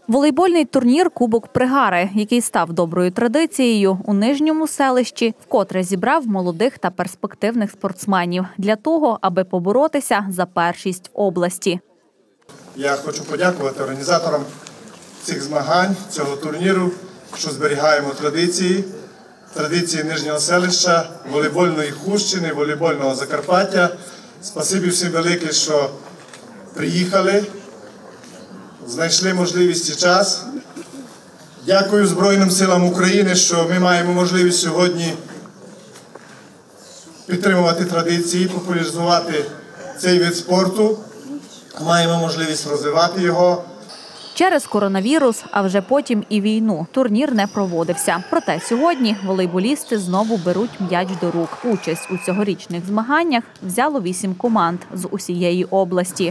Волейбольний турнір «Кубок Пригари», який став доброю традицією у Нижньому селищі, вкотре зібрав молодих та перспективних спортсменів для того, аби поборотися за першість в області. Я хочу подякувати організаторам цих змагань, цього турніру, що зберігаємо традиції Нижнього селища, волейбольної Хустщини, волейбольного Закарпаття. Спасибі всім велике, що приїхали, знайшли можливість і час. Дякую Збройним силам України, що ми маємо можливість сьогодні підтримувати традиції, популяризувати цей вид спорту. Маємо можливість розвивати його. Через коронавірус, а вже потім і війну, турнір не проводився. Проте сьогодні волейболісти знову беруть м'яч до рук. Участь у цьогорічних змаганнях взяло 8 команд з усієї області.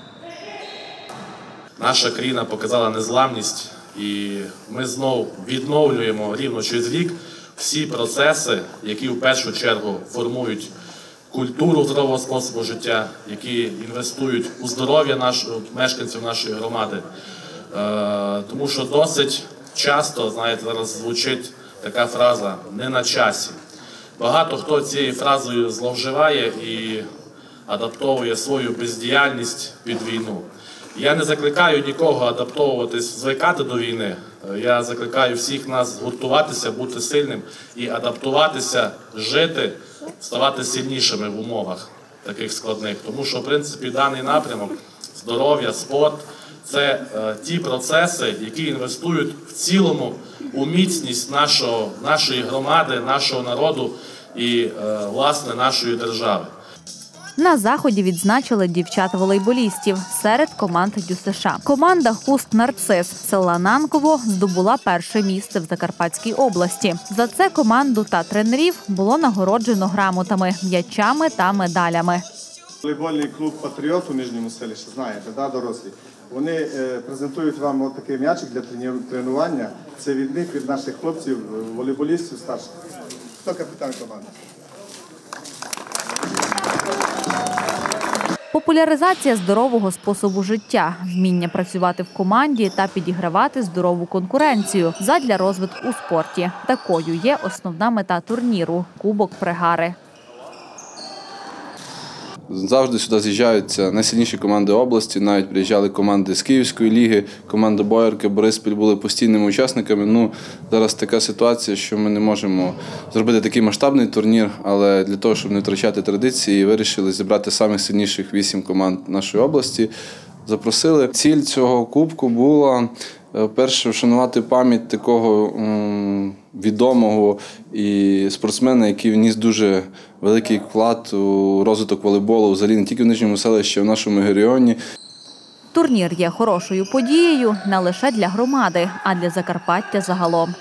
Наша країна показала незламність, і ми знову відновлюємо рівно через рік всі процеси, які в першу чергу формують культуру здорового способу життя, які інвестують у здоров'я мешканців нашої громади. Тому що досить часто, знаєте, зараз звучить така фраза «не на часі». Багато хто цією фразою зловживає і адаптовує свою бездіяльність під війну. Я не закликаю нікого адаптовуватись, звикати до війни. Я закликаю всіх нас гуртуватися, бути сильним і адаптуватися, жити, ставати сильнішими в умовах таких складних. Тому що, в принципі, даний напрямок – здоров'я, спорт – це ті процеси, які інвестують в цілому у міцність нашої громади, нашого народу і, власне, нашої держави. На заході відзначили дівчат-волейболістів серед команд ДЮСШ. Команда «Хуст-Нарцис» села Нанково здобула перше місце в Закарпатській області. За це команду та тренерів було нагороджено грамотами, м'ячами та медалями. Волейбольний клуб «Патріот» у Нижньому селищі, знаєте, дорослі. Вони презентують вам такий м'ячик для тренування. Це від них, від наших хлопців, волейболістів старших. Хто капітан команди? Популяризація здорового способу життя, вміння працювати в команді та підігравати здорову конкуренцію задля розвитку у спорті. Такою є основна мета турніру – Кубок Пригари. Завжди сюди з'їжджаються найсильніші команди області, навіть приїжджали команди з Київської ліги, команда Боярки, Бориспіль були постійними учасниками. Зараз така ситуація, що ми не можемо зробити такий масштабний турнір, але для того, щоб не втрачати традиції, вирішили зібрати самих сильніших 8 команд нашої області. Запросили. Ціль цього кубку була, перше, вшанувати пам'ять такого відомого і спортсмена, який вніс дуже великий вклад у розвиток волейболу взагалі не тільки в Нижньому селищі, а й в нашому регіоні. Турнір є хорошою подією не лише для громади, а для Закарпаття загалом.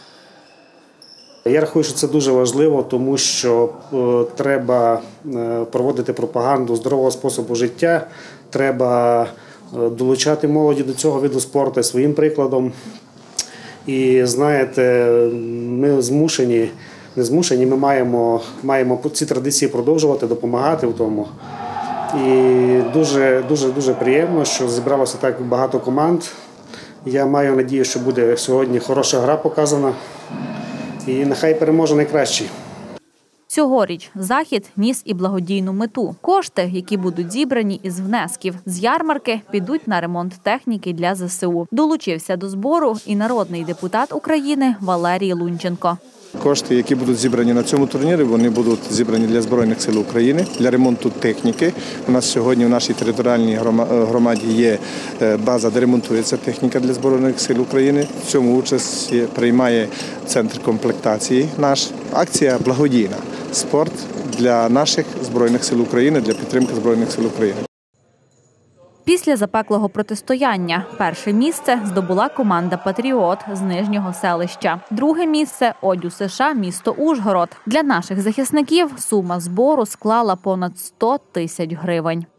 Я рахую, що це дуже важливо, тому що треба проводити пропаганду здорового способу життя, треба долучати молоді до цього виду спорту своїм прикладом. І, знаєте, ми не змушені, ми маємо ці традиції продовжувати, допомагати в тому. І дуже приємно, що зібралося так багато команд. Я маю надію, що буде сьогодні хороша гра показана. І нехай переможе найкращий. Цьогоріч захід ніс і благодійну мету. Кошти, які будуть зібрані із внесків з ярмарки, підуть на ремонт техніки для ЗСУ. Долучився до збору і народний депутат України Валерій Лунченко. Кошти, які будуть зібрані на цьому турнірі, вони будуть зібрані для Збройних сил України, для ремонту техніки. У нас сьогодні в нашій територіальній громаді є база, де ремонтується техніка для Збройних сил України. В цьому участь приймає центр комплектації наш. Акція благодійна. Спорт для наших Збройних сил України, для підтримки Збройних сил України. Після запеклого протистояння перше місце здобула команда «Патріот» з Нижнього селища. Друге місце – ОДЮСШ місто Ужгород. Для наших захисників сума збору склала понад 100 000 гривень.